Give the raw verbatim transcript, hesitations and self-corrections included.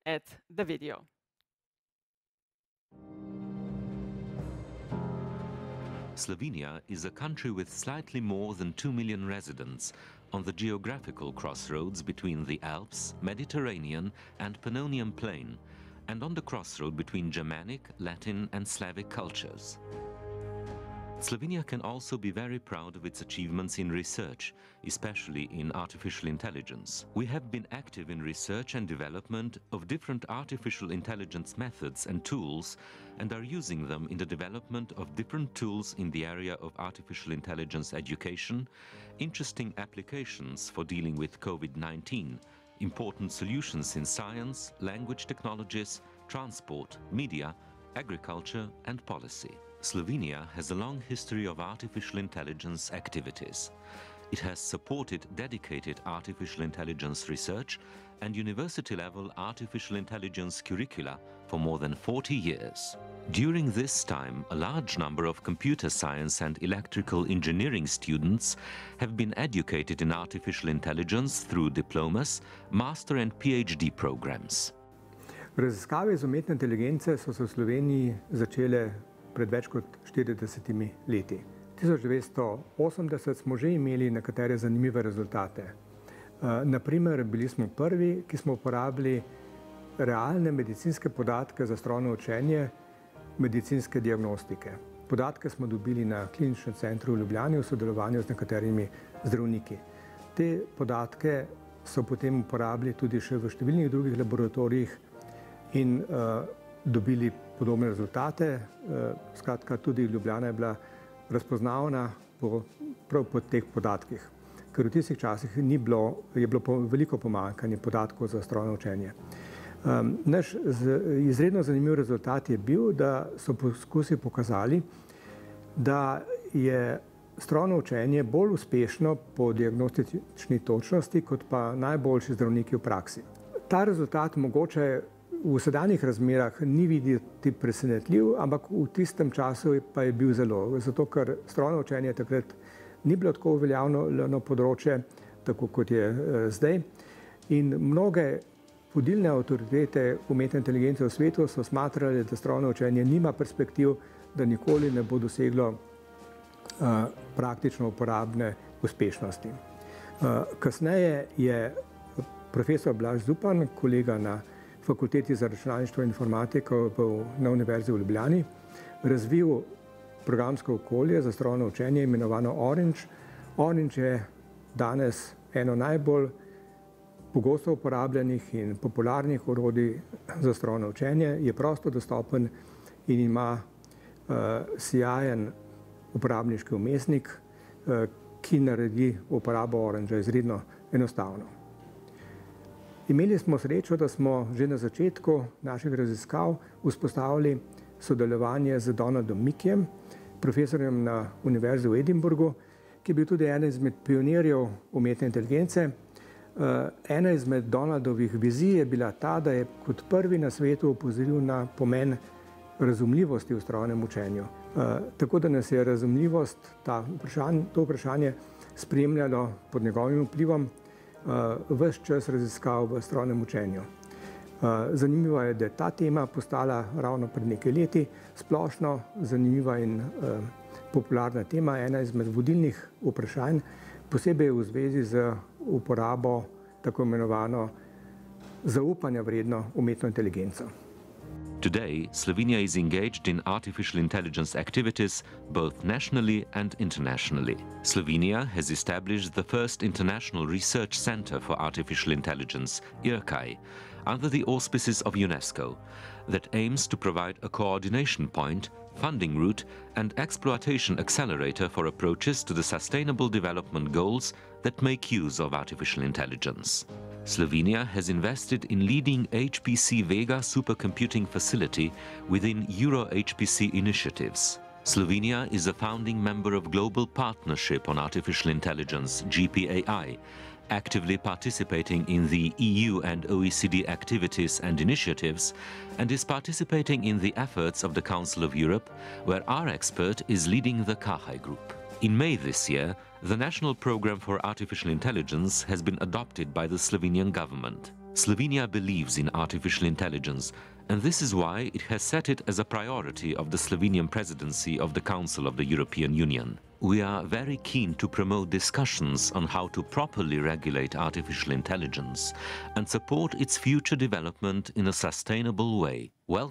at the video. Slovenia is a country with slightly more than two million residents on the geographical crossroads between the Alps, Mediterranean and Pannonian Plain, and on the crossroad between Germanic, Latin and Slavic cultures. Slovenia can also be very proud of its achievements in research, especially in artificial intelligence. We have been active in research and development of different artificial intelligence methods and tools, and are using them in the development of different tools in the area of artificial intelligence education, interesting applications for dealing with COVID nineteen, important solutions in science, language technologies, transport, media, agriculture and policy. Slovenia has a long history of artificial intelligence activities. It has supported dedicated artificial intelligence research and university-level artificial intelligence curricula for more than forty years. During this time, a large number of computer science and electrical engineering students have been educated in artificial intelligence through diplomas, master and PhD programs. Raziskave iz umetne inteligence so se v Sloveniji začele pred več kot štiridesetimi leti. tisoč devetsto osemdeset smo že imeli nekatere zanimive rezultate. Naprimer, bili smo prvi, ki smo uporabili realne medicinske podatke za strojno učenje medicinske diagnostike. Podatke smo dobili na kliničnem centru v Ljubljani v sodelovanju z nekaterimi zdravniki. Te podatke so potem uporabili tudi še v številnih drugih laboratorijih in uh, dobili podobne rezultate. Uh, skratka, tudi Ljubljana je bila razpoznavna po, prav po teh podatkih, ker v tistih časih ni bilo, je bilo po, veliko pomanjkanje podatkov za strojno učenje. Um, naš z, izredno zanimiv rezultat je bil, da so poskusi pokazali, da je strojno učenje bolj uspešno po diagnostični točnosti kot pa najboljši zdravniki v praksi. Ta rezultat mogoče v sedanjih razmerah ni videti presenetljiv, ampak v tistem času pa je bil zelo, zato ker strojno učenje takrat ni bilo tako uveljavljeno področje, tako kot je eh, zdaj. In mnoge vodilne avtoritete umetne inteligence v svetu so smatrali, da strojno učenje nima perspektiv, da nikoli ne bo doseglo uh, praktično uporabne uspešnosti. Uh, kasneje je profesor Blaž Zupan, kolega na Fakulteti za računalništvo in informatiko na Univerzi v Ljubljani, razvil programsko okolje za strojno učenje imenovano Orange. Orange je danes eno najbolj pogosto uporabljenih in popularnih orodij za strojno učenje, je prosto dostopen in ima uh, sijajen uporabniški vmesnik, uh, ki naredi uporabo Orangea izredno enostavno. Imeli smo srečo, da smo že na začetku naših raziskav vzpostavili sodelovanje z Donaldom Mickeyem, profesorjem na Univerzi v Edinburgu, ki je bil tudi eden izmed pionirjev umetne inteligence. Uh, ena izmed Donaldovih vizij je bila ta, da je kot prvi na svetu opozoril na pomen razumljivosti v strojnem učenju. Uh, tako da nas je razumljivost, ta vprašanje, to vprašanje spremljalo pod njegovim vplivom uh, ves čas raziskav v strojnem učenju. Uh, zanimivo je, da je ta tema postala ravno pred nekaj leti splošno zanimiva in uh, popularna tema, ena izmed vodilnih vprašanj, posebej v zvezi z uporabo tako imenovano zaupanja vredno umetno inteligenco. Today, Slovenia is engaged in artificial intelligence activities both nationally and internationally. Slovenia has established the first international research center for artificial intelligence, I R C A I, under the auspices of UNESCO, that aims to provide a coordination point, funding route and exploitation accelerator for approaches to the sustainable development goals that make use of artificial intelligence. Slovenia has invested in leading H P C Vega supercomputing facility within Euro H P C initiatives. Slovenia is a founding member of Global Partnership on Artificial Intelligence, G P A I, actively participating in the E U and O E C D activities and initiatives, and is participating in the efforts of the Council of Europe, where our expert is leading the K A H I group. In May this year, the National Programme for Artificial Intelligence has been adopted by the Slovenian government. Slovenia believes in artificial intelligence, and this is why it has set it as a priority of the Slovenian Presidency of the Council of the European Union. We are very keen to promote discussions on how to properly regulate artificial intelligence and support its future development in a sustainable way. Welcome